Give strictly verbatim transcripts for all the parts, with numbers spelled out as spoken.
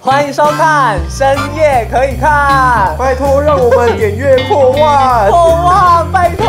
欢迎收看深夜可以看， 拜托让我们点阅破万， 破万，拜托。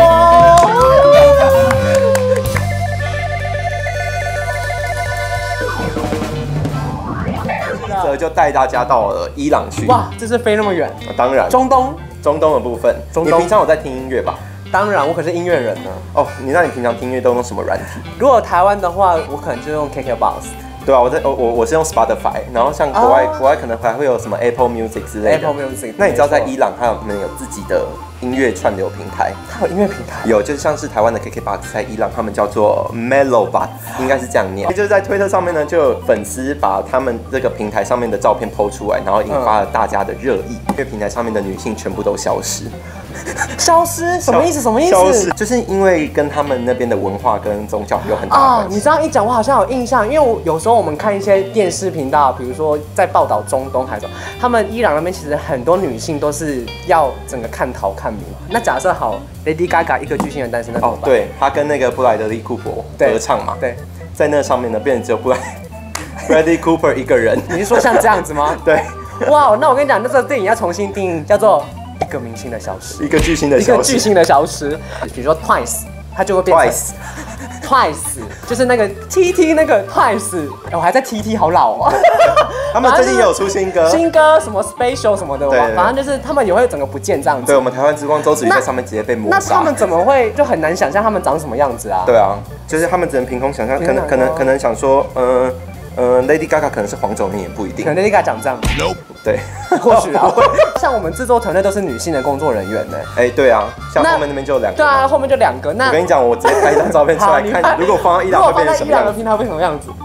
这就带大家到了伊朗去。 哇，这是飞那么远？ 啊、当然， 中东， 中东的部分。中东，你平常有在听音乐吧？ 当然，我可是音乐人呢。 哦，你那你平常听音乐都用什么软体？ 如果台湾的话，我可能就用 K K B O X。 对啊，我在我我我是用 Spotify， 然后像国外、oh. 国外可能还会有什么 Apple Music 之类的。 Apple Music。 那你知道在伊朗他们有自己的音乐串流平台？ 它有音乐平台？ 有，就像是台湾的 K K B O X， 在伊朗他们叫做 Melobot， 应该是这样念。就是在推特上面呢，就有粉丝把他们这个平台上面的照片 po 出来，然后引发了大家的热议。音乐平台上面的女性全部都消失。 消失什么意思？什么意思？ 消失就是因为跟他们那边的文化跟宗教有很大的关系。 哦，你这样一讲，我好像有印象，因为我有时候我们看一些电视频道，比如说在报道中东还是他们伊朗那边其实很多女性都是要整个看逃看明。那假设好 ，Lady Gaga 一个巨星的诞生，那怎么办？ 哦，对，她跟那个布莱德利库珀合唱嘛， 对， 在那上面呢，变成只有布莱 Bradley Cooper 一个人。 你是说像这样子吗？ 对。 哇，那我跟你讲，那这个电影要重新定义，叫做。一个明星的消失， 一个巨星的消失， 一个巨星的消失。比如说 Twice， 它就会变成 Twice， Twice 就是那个 T T 那个 Twice， 我还在 T T 好老哦。 他们最近也有出新歌， 新歌什么 Special 什么的，反正就是他们也会整个不见这样子。 对，我们台湾之光周子瑜在上面直接被抹杀。 那他们怎么会就很难想象他们长什么样子啊？ 对啊，就是他们只能凭空想象，可能可能可能想说，嗯。呃 ，Lady Gaga 可能是黄种人也不一定， 可能 Lady Gaga 长这样 ，No， 对， 或许啊，像我们制作团队都是女性的工作人员呢。 哎，对啊，像后面那边就有两个， 对啊，后面就两个。那我跟你讲，我直接拍一张照片出来看，如果放到伊朗会变成什么样子？ 伊朗的平台会什么样子？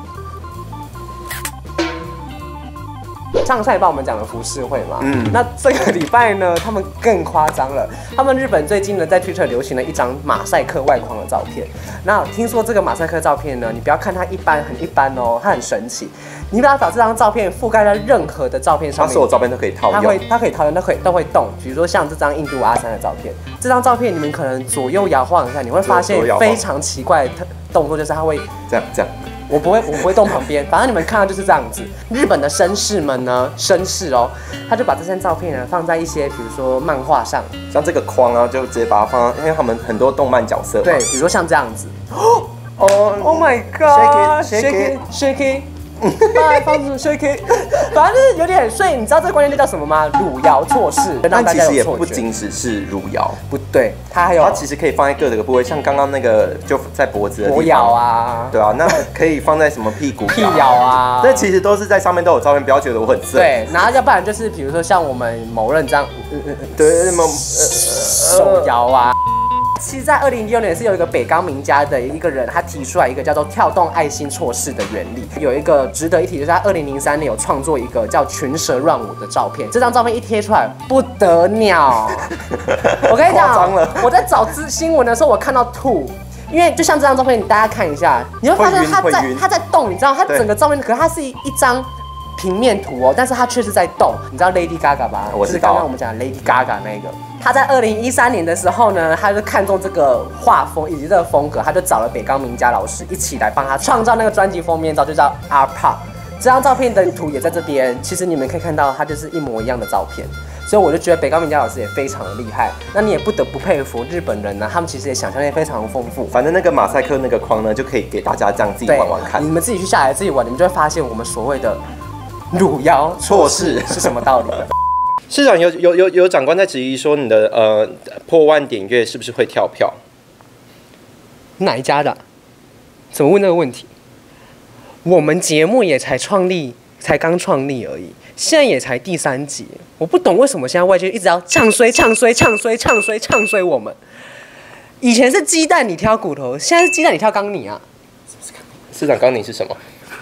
上上礼拜我们讲了浮世绘嘛，嗯，那这个礼拜呢，他们更夸张了。他们日本最近呢，在 Twitter 流行了一张马赛克外框的照片。那听说这个马赛克照片呢，你不要看它一般，很一般哦，它很神奇。你把它把这张照片覆盖在任何的照片上面， 它所有照片都可以套用， 它会它可以套用，它可以都会动。比如说像这张印度阿三的照片，这张照片你们可能左右摇晃一下，你会发现非常奇怪的动作，就是它会这样这样。 我不会，我不会动旁边，反正你们看到就是这样子。日本的绅士们呢，绅士哦，他就把这张照片呢放在一些，比如说漫画上， 像这个框啊，就直接把它放到，因为他们很多动漫角色。 对，比如说像这样子。 哦 ，Oh my God，shake it，shake it。把房子 shake it， 反正就是有点，所以你知道这个关键字叫什么吗？汝窑错视， 但其实也不仅只是汝窑， 不对，它还有， 它其实可以放在各个部位，像刚刚那个就在脖子的地方， 脖窑啊， 对啊，那可以放在什么屁股、 屁窑啊， 那其实都是在上面都有照片，不要觉得我很色。 对，然后要不然就是比如说像我们某人这样， 对，某手摇啊。其实，在二零一六年是有一个北冈名家的一个人，他提出来一个叫做跳动爱心错视的原理。有一个值得一提，就是他二零零三年有创作一个叫群蛇乱舞的照片。这张照片一贴出来，不得了！我跟你讲，我在找资新闻的时候，我看到吐。因为就像这张照片，大家看一下，你会发现它在它在动，你知道，它整个照片，可是它是一张平面图哦，但是它却是在动。你知道 Lady Gaga 吧？ 我知道， 就是刚刚我们讲的 Lady Gaga 那个。他在二零一三年的时候呢，他就看中这个画风以及这个风格，他就找了北冈名家老师一起来帮他创造那个专辑封面照，就叫 Art Pop。这张照片的图也在这边，其实你们可以看到，它就是一模一样的照片。所以我就觉得北冈名家老师也非常的厉害。那你也不得不佩服日本人呢，他们其实也想象力非常丰富。 反正那个马赛克那个框呢，就可以给大家这样自己玩玩看。 你们自己去下来自己玩，你们就会发现我们所谓的汝窑错视是什么道理。 市长有有有有长官在质疑说你的呃破万点阅是不是会跳票？ 哪一家的？怎么问这个问题？我们节目也才创立，才刚创立而已，现在也才第三集，我不懂为什么现在外界一直要唱衰、唱衰、唱衰、唱衰、唱衰我们。以前是鸡蛋你挑骨头，现在是鸡蛋你挑缸你啊！ 市长缸你是什么？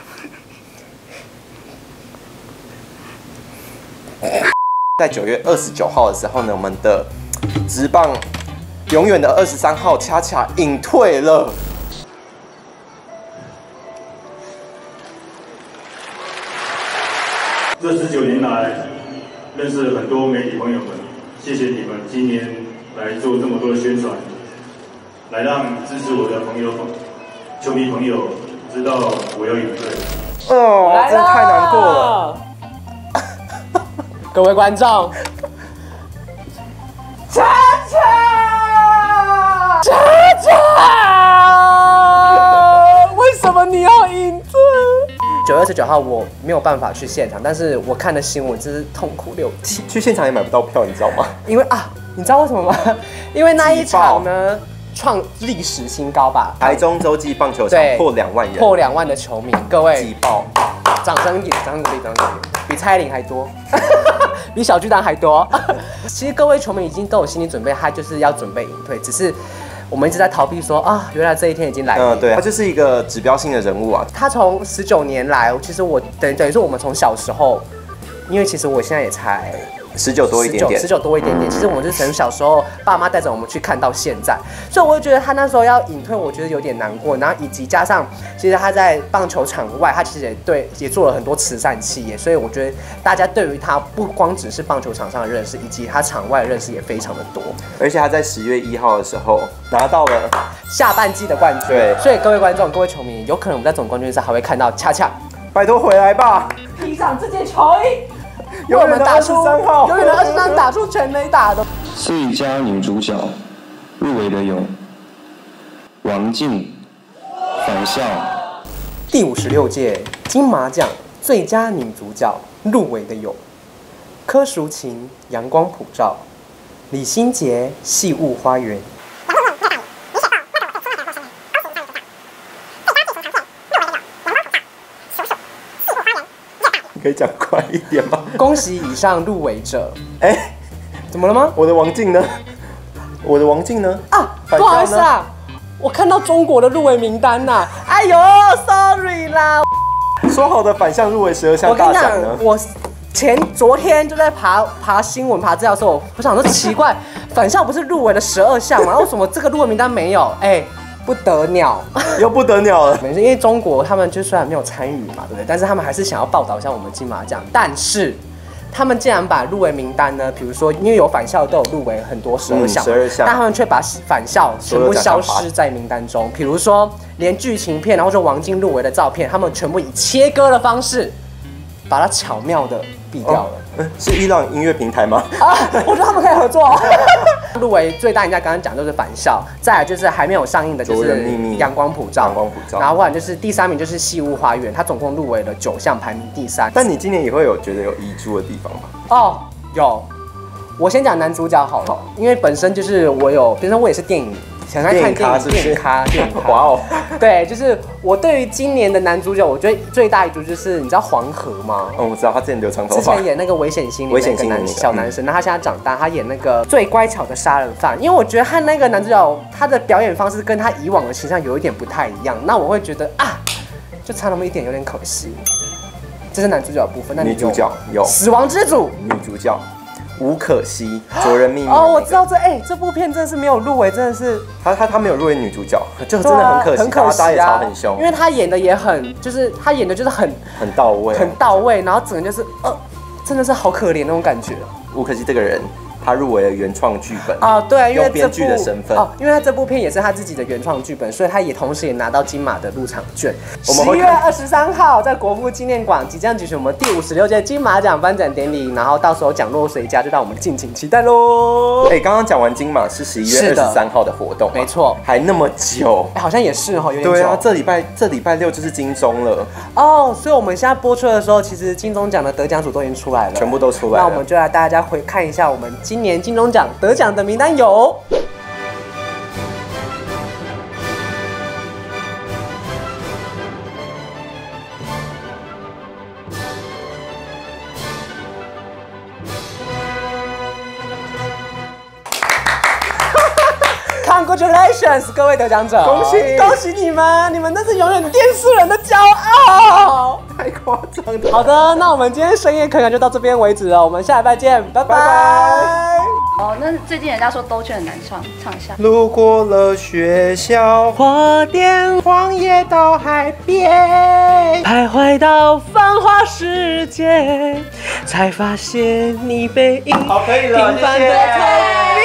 在九月二十九号的时候呢，我们的职棒永远的二十三号恰恰隐退了。 这十九年来，认识很多媒体朋友们，谢谢你们今年来做这么多的宣传，来让支持我的朋友、球迷朋友知道我要隐退。 哦，真的太难过了。 各位观众，恰恰，恰恰，为什么你要赢这？九月二十九号我没有办法去现场，但是我看的新闻真是痛哭流涕。 去现场也买不到票，你知道吗？ 因为啊，你知道为什么吗？因为那一场呢创历史新高吧， 台中洲际棒球场破两万人， 破两万的球迷，各位挤爆， 掌声给，掌声鼓励，掌声鼓励，比蔡依林还多，比小巨蛋还多。其实各位球迷已经都有心理准备，他就是要准备隐退，只是我们一直在逃避说啊，原来这一天已经来了。 嗯，对，他就是一个指标性的人物啊。 他从十九年来，其实我等等于说我们从小时候，因为其实我现在也才。 十九多一点点， 十九多一点点。其实我们就是从小时候爸妈带着我们去看到现在，所以我就觉得他那时候要隐退，我觉得有点难过。然后以及加上，其实他在棒球场外，他其实也对也做了很多慈善企业，所以我觉得大家对于他不光只是棒球场上的认识，以及他场外的认识也非常的多。 而且他在十月一号的时候拿到了下半季的冠军。 对， 所以各位观众、各位球迷，有可能我们在总冠军赛还会看到恰恰， 拜托回来吧， 披上这件球衣。 永远的二十三号， 永远的二十三打出全垒打的。 最佳女主角入围的有王静、返校。 第五十六届金马奖最佳女主角入围的有柯淑勤《阳光普照》、李心洁《细雾花园》。 可以讲快一点吗？ 恭喜以上入围者。 哎、欸， 怎么了吗？ 我的王静呢？我的王静呢？ 啊，不好意思啊，我看到中国的入围名单呐、啊。哎呦 ，sorry 啦。 说好的反向入围十二项大奖呢？ 我前昨天就在爬爬新闻、爬资料的时候，我想说奇怪，反校不是入围了十二项吗？为什么这个入围名单没有？哎、欸。不得了， 又不得了了。 因为中国他们就虽然没有参与嘛，对不对？但是他们还是想要报道一下我们金马奖。但是他们竟然把入围名单呢，比如说因为有返校都有入围很多十二项， 十二项， 但他们却把返校全部消失在名单中。比如说连剧情片，然后说王晶入围的照片，他们全部以切割的方式把它巧妙的避掉了。 哦、是伊朗音乐平台吗？ 啊，我觉得他们可以合作。入围最大，人家刚刚讲就是返校，再来就是还没有上映的就是《阳光普照》， 阳光普照， 然后不然就是第三名就是《细雾花园》，它总共入围了九项，排名第三。 但你今年也会有觉得有遗珠的地方吧？ 哦，有。我先讲男主角好了，因为本身就是我有，本身我也是电影。想在看电影，电影咖，电影咖。哇哦，对，就是我对于今年的男主角，我觉得最大一组就是你知道黄河吗？ 嗯，我知道，他之前留长头发， 之前演那个《危险心》里面那个小男生，那、嗯、他现在长大，他演那个最乖巧的杀人犯。因为我觉得他那个男主角他的表演方式跟他以往的形象有一点不太一样，那我会觉得啊，就差那么一点，有点可惜。这是男主角的部分，那女主角有死亡之组， 女主角。吴可惜，灼人秘密、那個。 哦，我知道这哎、欸，这部片真的是没有入围，真的是他他他没有入围女主角，这个真的很可惜， 很可惜、啊、 大家也吵很凶， 因为他演的也很，就是他演的就是很很到位， 很到位，然后整个就是呃，真的是好可怜那种感觉。 吴可惜这个人。他入围了原创剧本啊、哦，对，因为编剧的身份哦，因为他这部片也是他自己的原创剧本，所以他也同时也拿到金马的入场券。十一月二十三号在国父纪念馆即将举行我们第五十六届金马奖颁奖典礼，然后到时候奖落谁家，就让我们敬请期待喽。 哎，刚刚讲完金马是十一月二十三号的活动， 没错， 还那么久， 好像也是哈，有点久。 对啊，这礼拜这礼拜六就是金钟了哦，所以我们现在播出的时候，其实金钟奖的得奖组都已经出来了， 全部都出来了。 那我们就来大家回看一下我们今年金钟奖得奖的名单有。Congratulations， 各位得奖者， 恭喜恭喜你们！你们那是永远电视人的骄傲， 太夸张了。 好的，那我们今天深夜可能就到这边为止了，我们下礼拜见，拜拜。拜拜哦，那最近人家说兜圈很难唱，唱一下。 路过了学校， 花店，荒野到海边，徘徊到繁华世界，才发现你背影好，可以了， 平凡的谢谢。